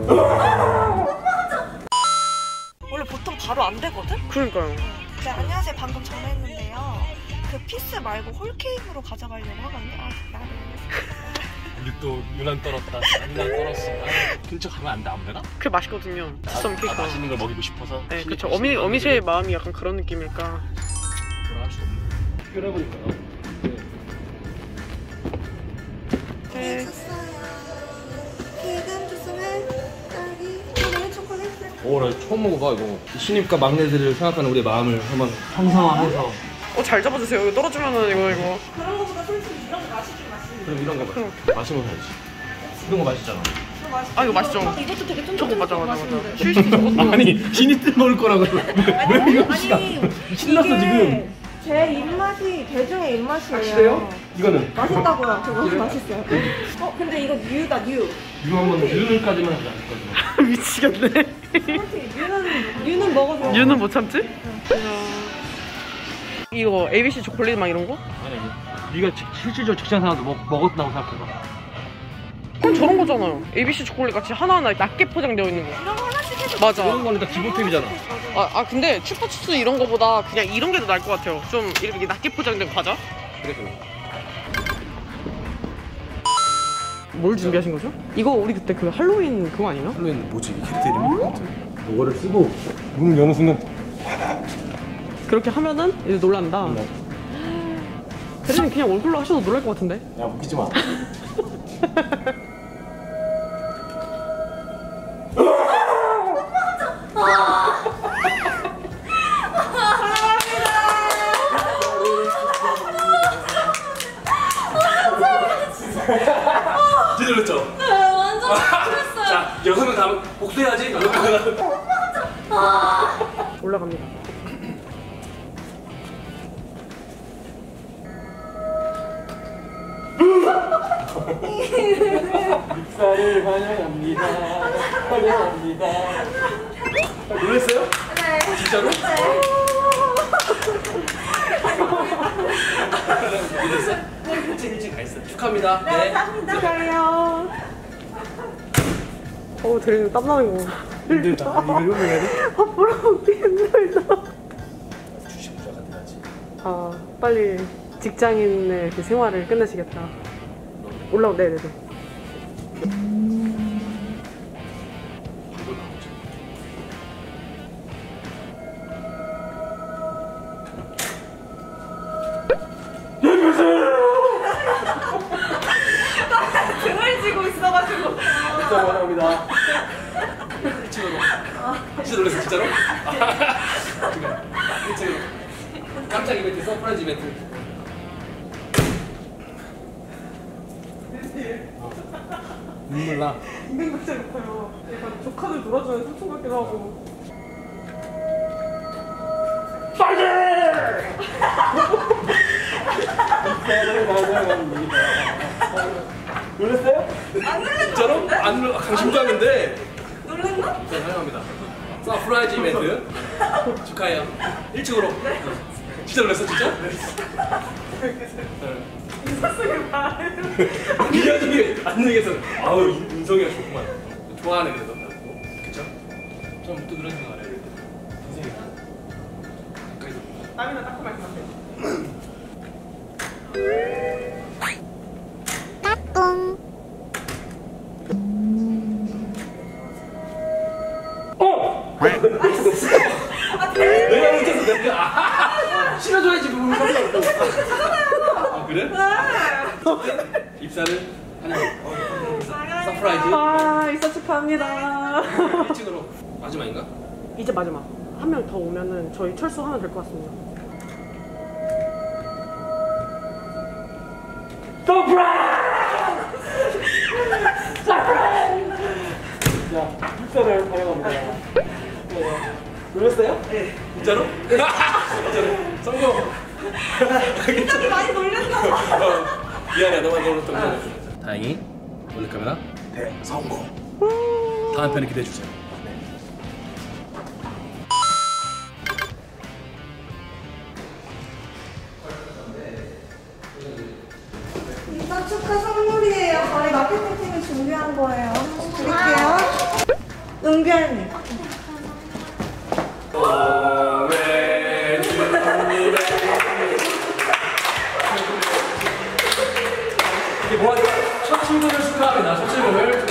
원래 보통 바로 안 되거든? 그러니까요. 네, 안녕하세요. 방금 전화했는데요. 그 피스 말고 홀케이크로 가져가려고 하거든요. 아, 나를 우리 또 유난 떨었다. 유난 떨었어. 근처 가면 안 돼, 아무데나? 그게 맛있거든요. 투썸 케이크. 맛있는 걸 먹이고 싶어서. 네, 그렇죠. 어미새의 마음이 약간 그런 느낌일까. 뭐라 할 수 없네. 끓여보니까. 네. 샀어요. vegan 주스는 딸기, 초콜릿, 초콜릿. 오, 나 처음 먹어봐 이거. 신입과 막내들을 생각하는 우리의 마음을 한번 형상화해서. 잘 잡아주세요. 이거 떨어지면은 이거. 그런 거보다 솔직히 이런 게 맛있긴 맛있는데. 그럼 이런 거 마시면 사야지. 이런 거 맛있잖아. 아 이거 맛있죠? 이것도 되게 쫀쫀. 저거 맞아. 슈이시 저것도. 아니 신입들 먹을 거라고. 왜 이거 신났어 지금. 제 입맛이 대중의 입맛이에요. 확실해요? 이거는 맛있다고요. 저거 맛있어요. 근데 이거 뉴다 뉴. 이거 한번 유는까지만 하자. 미치겠네. 솔직히 뉴는 먹어줘. 유는 못 참지? 이거 ABC 초콜릿 막 이런 거? 아니 네가 실질적으로 직장 생활도 먹었다고 생각해봐. 그럼 저런 거잖아요. ABC 초콜릿 같이 하나하나 낮게 포장되어 있는 거. 이런 거 하나씩 해줘. 맞아. 이런 거는 다 기본템이잖아. 근데 추파추스 이런 거보다 그냥 이런 게 더 나을 것 같아요. 좀 이렇게 낮게 포장된 과자? 그래. 뭘 준비하신 거죠? 이거 우리 그때 그 할로윈 그거 아니에요? 할로윈 뭐지? 캐릭터 이름이? 이거를 쓰고 문 여는 순간 그렇게 하면은 이제 놀란다. 대리님 그냥 얼굴로 하셔도 놀랄 것 같은데? 야 웃기지 마. 진짜 놀랐죠? 네, 완전 놀랐어요. 자, 6명 다 복수해야지. 올라갑니다. 입사를 환영합니다. 환영합니다. 놀랐어요? 네. 진짜로? 네. 일찍 가 있어. 축하합니다. 네, 감사합니다. 가요. 대리님 땀나는 거. 힘들다. 이거 해야 돼? 밥 먹기 힘들다. 주식 부자가 돼야지. 빨리 직장인의 그 생활을 끝내시겠다. 네네네. 등을 쥐고 있어가지고. 진짜 환영합니다. 진짜로. 진짜 놀랐어 진짜로? 진짜로. 깜짝 이벤트, 서프라이즈 이벤트. 눈물 나. 인간극장 같아요. 약간 조카들 놀아주는 삼촌 같기도 하고. 놀랐어요? 안 놀랐나? 진짜로? 안 놀라. 강심장인데. 놀랐나? 네, 환영합니다. 서프라이즈 이벤트 축하해요. 1층으로. 진짜 놀랐어 진짜? 인사성을 봐. 미안해 안 얘기해서 아우 인성이가 좋구만. 좋아하네 그래도. 그쵸? 좀 또 그런 생각 안 해요. 인생이 가까이서 땀이나 닦고 말씀하세요. 내가 못해서 내가 실어줘야지 그분 상관없고. 아 그래? 네. 입사를 하는 서프라이즈. 입사 축하합니다. 1층으로 마지막인가? 이제 마지막. 한 명 더 오면은 저희 철수하면 될 것 같습니다. 서프라이즈! 서프라이즈! 자, 입사를 환영합니다. 놀랐어요? 네. 진짜로? 진짜로. 성공! 굉장히 많이 놀랬나 봐. 미안해, 너만 놀랐던 거. 다행히 몰래카메라 대성공. 다음 편에 기대해주세요. 입사 축하 선물이에요. 저희 마케팅팀이 준비한 거예요. 드릴게요. 은별님. 이게 뭐야? 첫 친구를 축하합니다. 첫 친구를.